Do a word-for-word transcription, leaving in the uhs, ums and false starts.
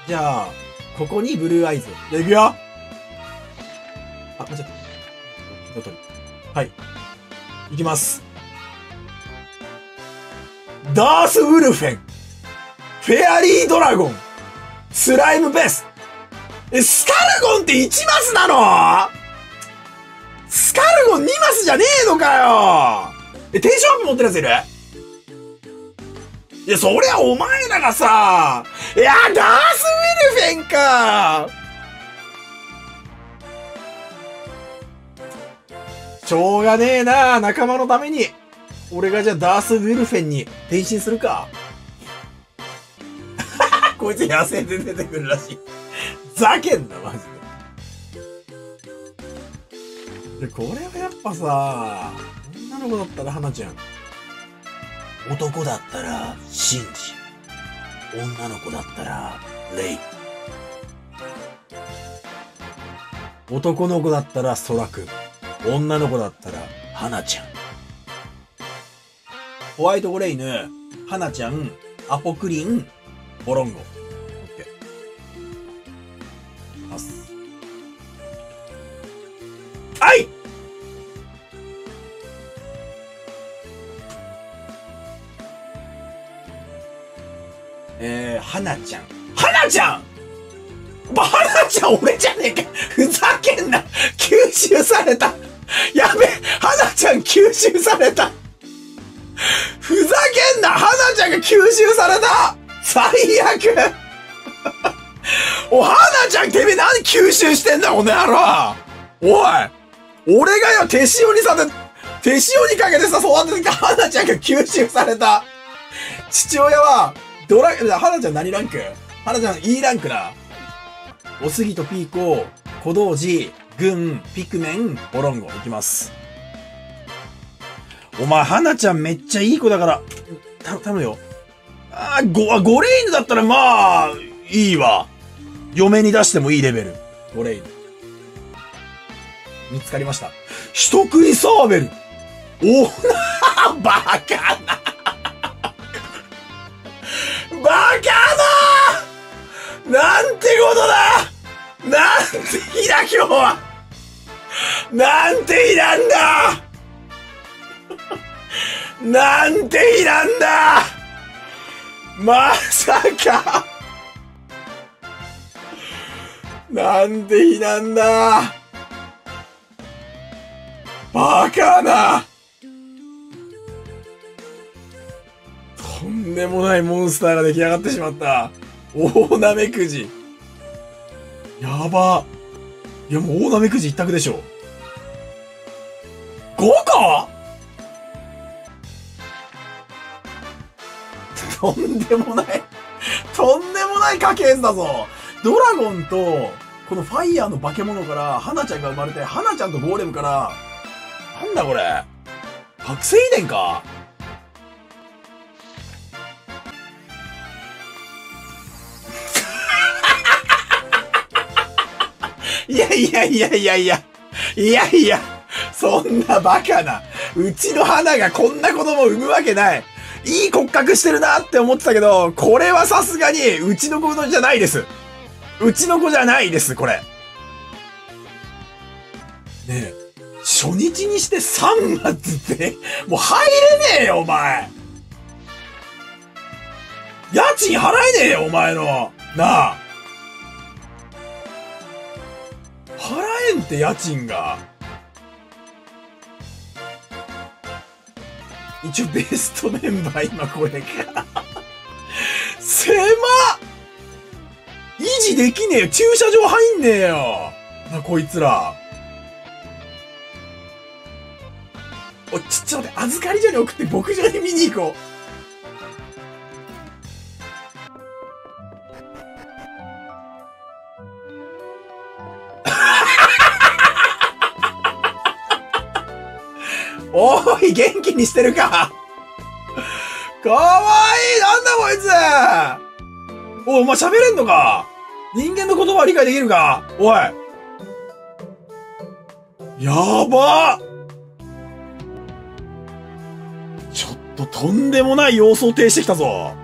じゃあ、ここにブルーアイズ。じゃあ、いくよ。あ、間違った。はい。いきます。ダースウルフェン。フェアリードラゴン。スライムベース。え、スカルゴンっていちマスなの？スカルゴンにマスじゃねえのかよ。え、テンションアップ持ってるやついる？いや、そりゃお前らがさ、いや、ダースウィルフェンか。しょうがねえな、仲間のために。俺がじゃあダースウィルフェンに変身するか。こいつ野生で出てくるらしい。ざけんな、マジで。で、これはやっぱさ、女の子だったら花ちゃん。男だったら、シンジ。女の子だったら、レイ。男の子だったら、ソラ君。女の子だったら、花ちゃん。ホワイトゴレイヌ、花ちゃん、アポクリン、ボロンゴ。オッケー。パス。はい！えー、花ちゃん。花ちゃん！花ちゃん俺じゃねえか！ふざけんな！吸収された！やべえ！花ちゃん吸収された！ふざけんな！花ちゃんが吸収された！最悪！お、花ちゃんてめえ何吸収してんだこの野郎！おい！俺がよ、手塩にさて、手塩にかけてさ、育ててきた花ちゃんが吸収された！父親は、ドラ、花ちゃん何ランク？花ちゃん E ランクだ。おすぎとピーコ、小道寺、軍、ピクメン、ボロンゴ。いきます。お前、花ちゃんめっちゃいい子だから、た、頼むよ。あー、ゴ、ゴレイヌだったらまあ、いいわ。嫁に出してもいいレベル。ゴレイヌ。見つかりました。人食いサーベル。おなバカな。バカななんてことだなんて日だ今日はなんて日なんだなんて日なんだまさかなんて日なんだバカなとんでもないモンスターが出来上がってしまった。大ナメクジ。やば。いやもう大ナメクジ一択でしょ。ごことんでもない。とんでもない家系図だぞ。ドラゴンと、このファイヤーの化け物から、花ちゃんが生まれて、花ちゃんとゴーレムから、なんだこれ。覚醒遺伝かいやいやいやいやいや。いやいや。そんなバカな。うちの花がこんな子供を産むわけない。いい骨格してるなって思ってたけど、これはさすがにうちの子じゃないです。うちの子じゃないです、これ。ねえ。初日にしてさんがつって、もう入れねえよ、お前。家賃払えねえよ、お前の。なあ。払えんって家賃が。一応ベストメンバー今これか。狭っ！維持できねえよ。駐車場入んねえよ。な、こいつら。お、ち、ちょっと待って、預かり所に送って牧場に見に行こう。おーい、元気にしてるか。かわいい。なんだこいつ。お、お前喋れんのか。人間の言葉は理解できるか。おい。やばっ。ちょっととんでもない様相呈してきたぞ。